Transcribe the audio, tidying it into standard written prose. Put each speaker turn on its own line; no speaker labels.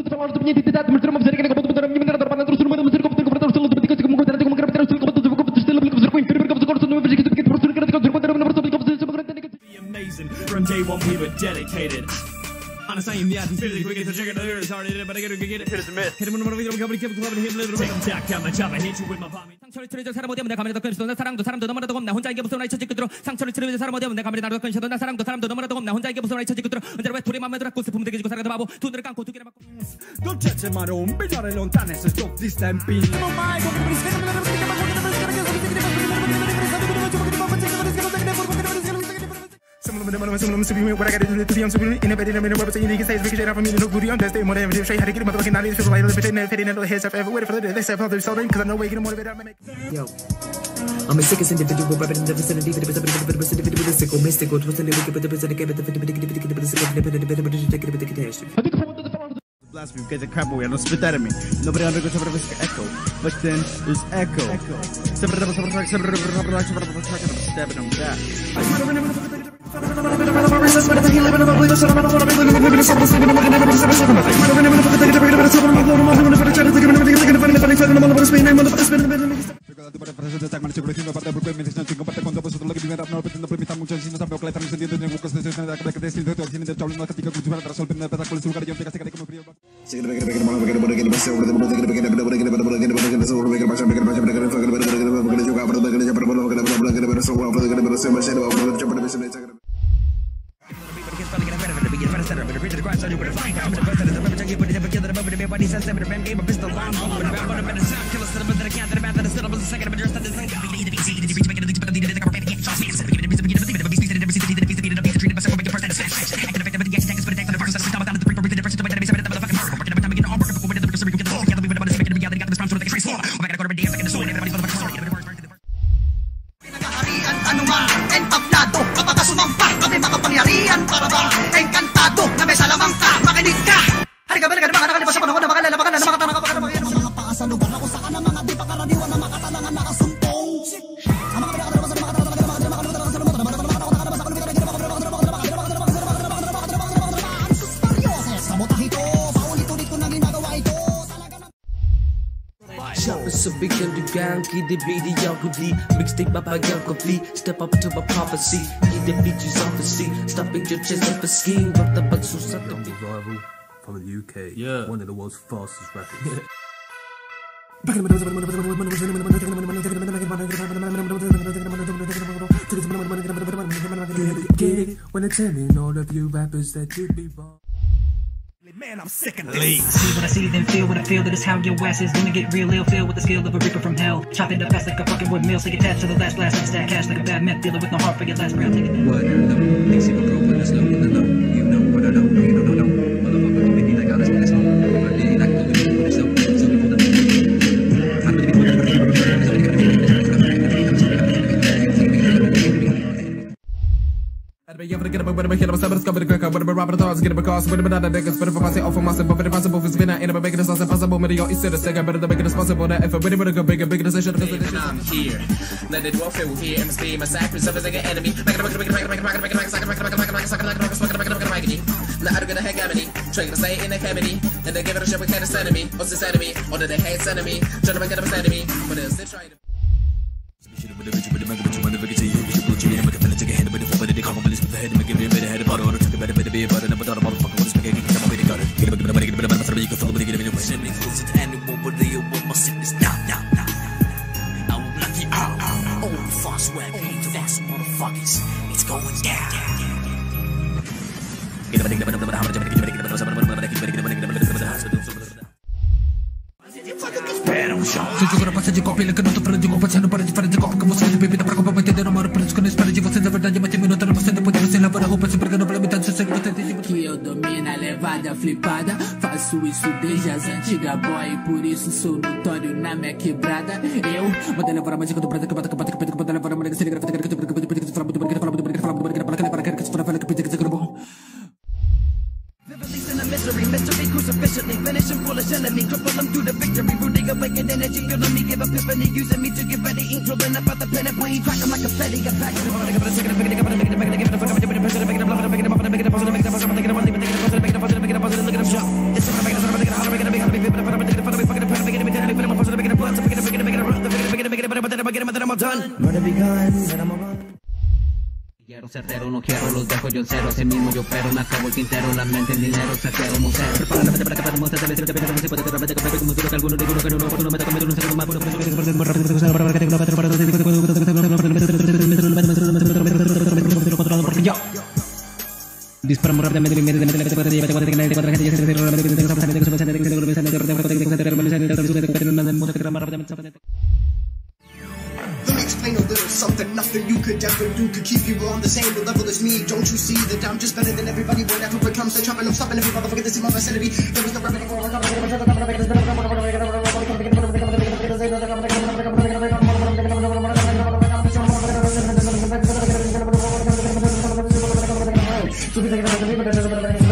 Amazing. From day one we were dedicated. On the same, yeah, physically, we get the trigger, it's hard, but I get it. Hit us a miss. Hit him with a video, keep clubbing, hit a little bit. Tack down my chopper, hit you with my palm. 상처를 치료해줘 사람 어디에 내 가면에 더 큰 사랑도 사람도 너무나도 겁나 혼자에게 무서운 아이 쳐질 그대로 상처를 치료해줘 사람 어디에 내 가면에 나도 큰 나 사랑도 사람도 너무나도 겁나 혼자에게 무서운 아이 쳐질 그대로 언제나 왜 둘이 맘에 들었고 슬픔 되게 주고 살아가다 바보 두 눈을 감고 두 개를 맞고
dolcezze marron brillare lontane se stop this stamping non mai come what I gotta do to be on super in a bed in a minute, so you can say it's because I'm no booty on that day, whatever you say, how to get motherfucking out of this, like the fitting the heads up everywhere for the let's have other soldering because I know we get more of it. Yo, I'm the sickest individual, but in the vicinity of the sickle, mystical, twisting the wicked, but the blasphemy, you guys are crap away, I don't spit that at me. Nobody undergoes echo, but then there's echo. Mixtape papayang complete. Step up to my prophecy. He defeat you self-esteem. Stopping your chest up a scheme. But the bagsusat rival from the UK. Yeah. One of the world's fastest rappers. Get it when I tell me all of you rappers that you be wrong. Man, I'm sick of this. See what I see, then feel what I feel. That is how your ass is gonna get real ill. Filled with the skill of a reaper from hell. Chop it up fast like a fucking wood mill. Stick attached to the last blast and stack cash like a bad meth dealer with no heart for your last breath. What? No. They see my girl when it's low in the know. You know what I know. You don't know. Motherfucker, don't make me like honest asshole. But they like the way you so people that I'm here. Let it all feel here. MSP, my sacrifice of an enemy. Now I'm gonna hang enemy. Trying to say in a chemity. And they give it a shot with kind of enemy. What's this enemy? Or did they hate enemy? Trying to get up enemy. What else they trying to it's going down. Jujur apa saja kau pilih kena tu perlu juga pasal pada diferensi kau kamu saja bebida para kau pemati dan nomor perlu kena espera de você na verdade mas minuto não você depois você leva a roupa se pegando pela metade você que eu domino a levada flipada faço isso desde as antigas boy por isso sou notório na minha quebrada eu manda levar a mágica do prata que bata que manda levar a mágica se grafita que Mystery crucificially, finishing foolish enemy, cripple them through the victory, rooting awakened energy, feeling me, give epiphany, using me to get ready, ink drilling up out the pen and point, crack them like a petty, get back to the certero, no quiero, los dejo yo en cero. Así mismo yo pero me acabo el tintero, la mente en dinero, saqueo, museo. Prepara la mente para que para demostrar, debe ser de pena, no se puede de repente comprar como duro que alguno digo que no oportuno me toca un segundo más bueno, yo dispara muy rápidamente.
Let me explain a little something. Nothing you could ever do could keep you on the same level as me. Don't you see that I'm just better than everybody? Whenever it comes to chopping, I'm stopping every motherfucker that's in my vicinity. There was no record.